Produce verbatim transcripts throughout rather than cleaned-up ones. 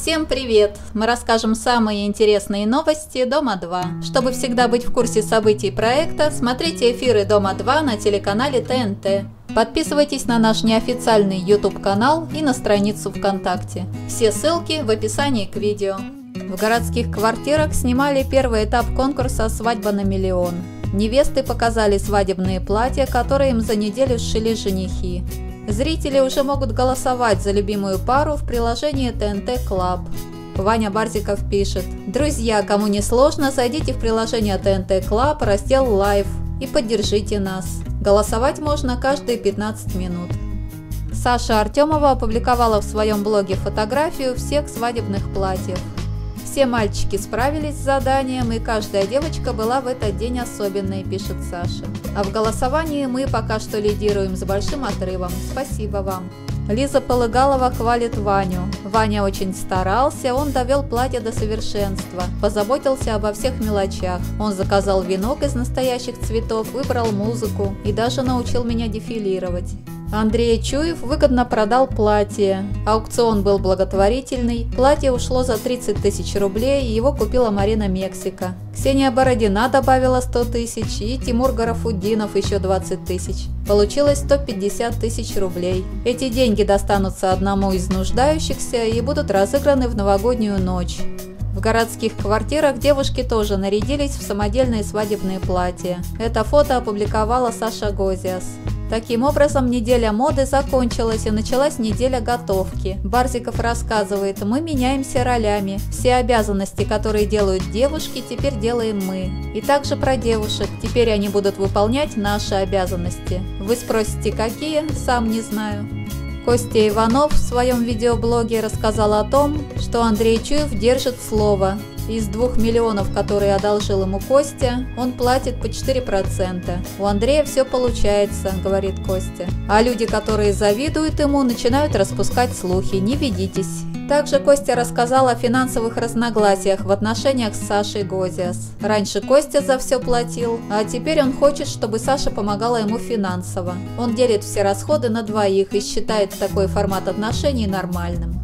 Всем привет! Мы расскажем самые интересные новости Дома два. Чтобы всегда быть в курсе событий проекта, смотрите эфиры Дома два на телеканале Т Н Т. Подписывайтесь на наш неофициальный YouTube канал и на страницу ВКонтакте. Все ссылки в описании к видео. В городских квартирах снимали первый этап конкурса «Свадьба на миллион». Невесты показали свадебные платья, которые им за неделю сшили женихи. Зрители уже могут голосовать за любимую пару в приложении Т Н Т Club. Ваня Барзиков пишет: «Друзья, кому не сложно, зайдите в приложение Т Н Т Club, раздел Live и поддержите нас. Голосовать можно каждые пятнадцать минут». Саша Артемова опубликовала в своем блоге фотографию всех свадебных платьев. Все мальчики справились с заданием, и каждая девочка была в этот день особенной, пишет Саша. А в голосовании мы пока что лидируем с большим отрывом. Спасибо вам. Лиза Полыгалова хвалит Ваню. Ваня очень старался, он довел платье до совершенства, позаботился обо всех мелочах. Он заказал венок из настоящих цветов, выбрал музыку и даже научил меня дефилировать. Андрей Чуев выгодно продал платье. Аукцион был благотворительный. Платье ушло за тридцать тысяч рублей, и его купила Марина Мексика. Ксения Бородина добавила сто тысяч, и Тимур Гарафуддинов еще двадцать тысяч. Получилось сто пятьдесят тысяч рублей. Эти деньги достанутся одному из нуждающихся и будут разыграны в новогоднюю ночь. В городских квартирах девушки тоже нарядились в самодельные свадебные платья. Это фото опубликовала Саша Гозиас. Таким образом, неделя моды закончилась и началась неделя готовки. Барзиков рассказывает: мы меняемся ролями. Все обязанности, которые делают девушки, теперь делаем мы. И также про девушек. Теперь они будут выполнять наши обязанности. Вы спросите, какие? Сам не знаю. Костя Иванов в своем видеоблоге рассказал о том, что Андрей Чуев держит слово. Из двух миллионов, которые одолжил ему Костя, он платит по четыре процента. У Андрея все получается, говорит Костя. А люди, которые завидуют ему, начинают распускать слухи. Не ведитесь. Также Костя рассказал о финансовых разногласиях в отношениях с Сашей Гозиас. Раньше Костя за все платил, а теперь он хочет, чтобы Саша помогала ему финансово. Он делит все расходы на двоих и считает такой формат отношений нормальным.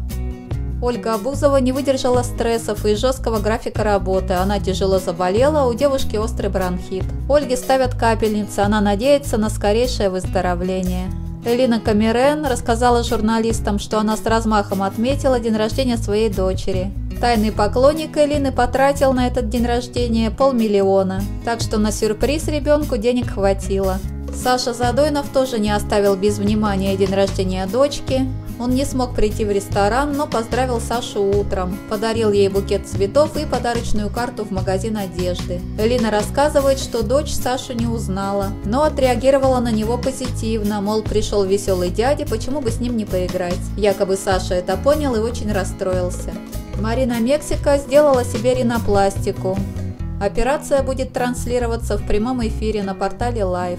Ольга Абузова не выдержала стрессов и жесткого графика работы. Она тяжело заболела, у девушки острый бронхит. Ольге ставят капельницы, она надеется на скорейшее выздоровление. Элина Камерен рассказала журналистам, что она с размахом отметила день рождения своей дочери. Тайный поклонник Элины потратил на этот день рождения полмиллиона, так что на сюрприз ребенку денег хватило. Саша Задойнов тоже не оставил без внимания день рождения дочки. Он не смог прийти в ресторан, но поздравил Сашу утром, подарил ей букет цветов и подарочную карту в магазин одежды. Элина рассказывает, что дочь Сашу не узнала, но отреагировала на него позитивно, мол, пришел веселый дядя, почему бы с ним не поиграть. Якобы Саша это понял и очень расстроился. Марина Мексика сделала себе ринопластику. Операция будет транслироваться в прямом эфире на портале Live.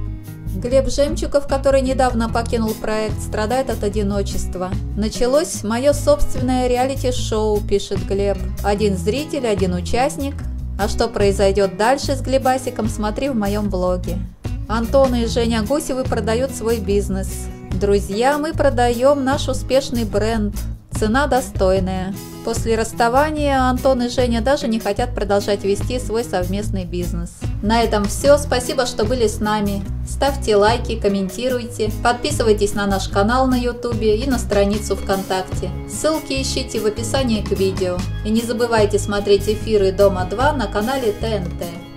Глеб Жемчугов, который недавно покинул проект, страдает от одиночества. «Началось мое собственное реалити-шоу», пишет Глеб. «Один зритель, один участник. А что произойдет дальше с Глебасиком, смотри в моем блоге». Антон и Женя Гусевы продают свой бизнес. «Друзья, мы продаем наш успешный бренд. Цена достойная». После расставания Антон и Женя даже не хотят продолжать вести свой совместный бизнес. На этом все. Спасибо, что были с нами. Ставьте лайки, комментируйте, подписывайтесь на наш канал на YouTube и на страницу ВКонтакте. Ссылки ищите в описании к видео. И не забывайте смотреть эфиры Дома два на канале Т Н Т.